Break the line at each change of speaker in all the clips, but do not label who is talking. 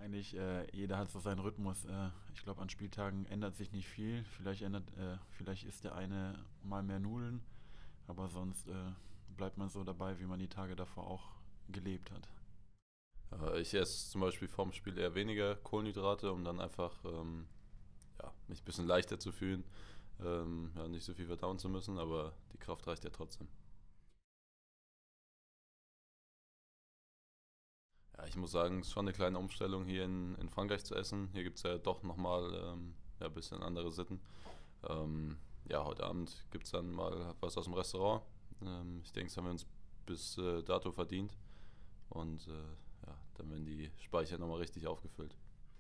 Eigentlich, jeder hat so seinen Rhythmus. Ich glaube, an Spieltagen ändert sich nicht viel. Vielleicht isst der eine mal mehr Nudeln, aber sonst bleibt man so dabei, wie man die Tage davor auch gelebt hat.
Ich esse zum Beispiel vorm Spiel eher weniger Kohlenhydrate, um dann einfach mich ein bisschen leichter zu fühlen, nicht so viel verdauen zu müssen, aber die Kraft reicht ja trotzdem. Ja, ich muss sagen, es ist schon eine kleine Umstellung hier in Frankreich zu essen. Hier gibt es ja doch nochmal ein bisschen andere Sitten. Heute Abend gibt es dann mal was aus dem Restaurant. Ich denke, das haben wir uns bis dato verdient. Und dann werden die Speicher nochmal richtig aufgefüllt.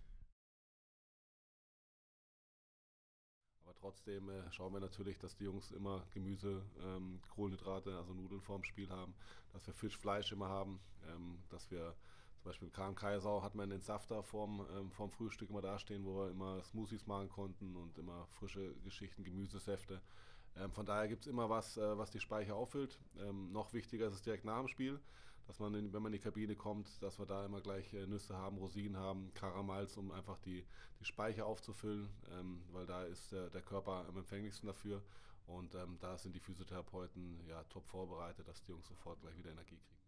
Aber trotzdem schauen wir natürlich, dass die Jungs immer Gemüse, Kohlenhydrate, also Nudeln vorm Spiel haben, dass wir Fisch, Fleisch immer haben, dass wir zum Beispiel im KM Kaiserau hat man den Safter vorm Frühstück immer dastehen, wo wir immer Smoothies machen konnten und immer frische Geschichten, Gemüsesäfte. Von daher gibt es immer was, was die Speicher auffüllt. Noch wichtiger ist es direkt nach dem Spiel, dass man, wenn man in die Kabine kommt, dass wir da immer gleich Nüsse haben, Rosinen haben, Karamals, um einfach die Speicher aufzufüllen, weil da ist der Körper am empfänglichsten dafür. Und da sind die Physiotherapeuten ja top vorbereitet, dass die Jungs sofort gleich wieder Energie kriegen.